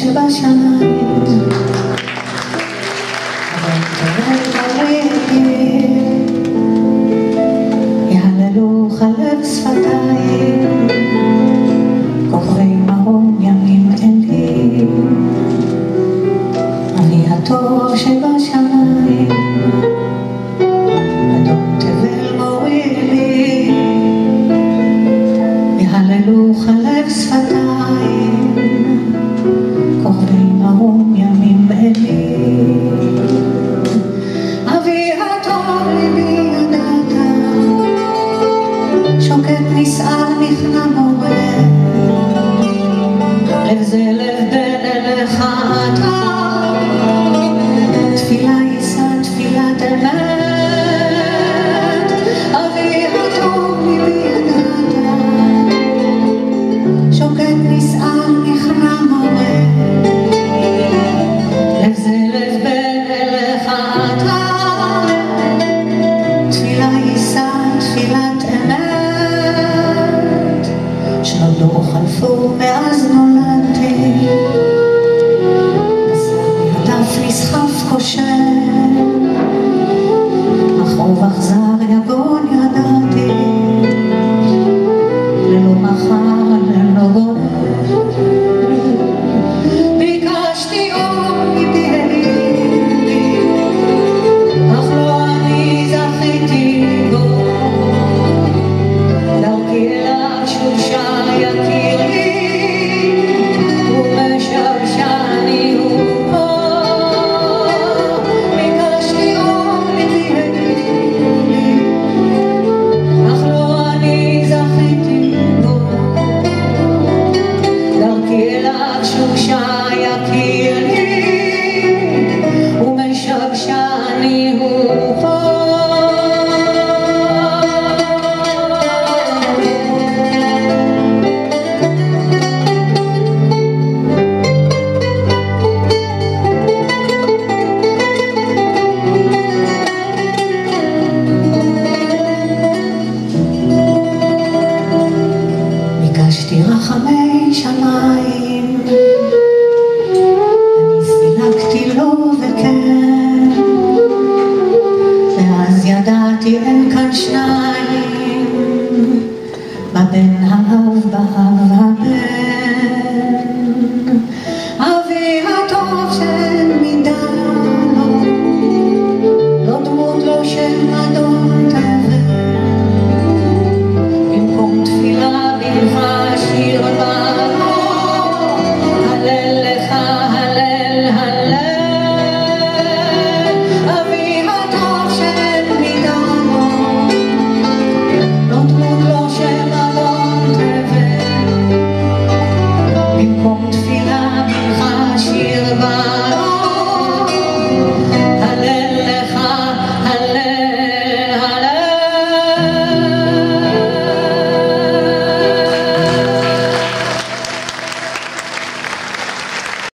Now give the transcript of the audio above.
שבשמיים, אבל תרד ברגל, יהללו חלב שפתיים, כוכבי מרום ימים אלי, אבי הטוב שבשמיים, אדון תבל מוריד לי, יהללו חלב שפתיים, כוכבי מרום ימים אלי, אבי הטוב ליבי ידעת, שוקט נסער נכנע מורה, לב זה לב בין אליך אתה, תפילה יישא תפילת אמת, אבי הטוב ליבי ידעת, שוקט נסער נכנע מורה, לב זה לב בין אליך אתה, תפילה יישא תפילת אמת, שנות דור חלפו מאז נולדתי, בשר ידף נסחף כושר, מחרוב אכזר יגון ידעתי, ללא מחר ללא גורם, ביקשתי אור ליבי אלי, אך לא אני זכיתי בו, דרכי אליו שושה יקירי, ומשבשני הוא פה, ביקשתי אור ליבי אלי, אך לא אני זכיתי בו, דרכי אליו שושה יקירי, ומשבשני הוא פה. ביקשתי רחמי שמיים, אני סילקתי לו וכן, ואז ידעתי אין כאן שניים, בבן האב באב הבן, אבי הטוב של מידה לו, לא דמות לו של אדון תבל, במקום תפילה בלבד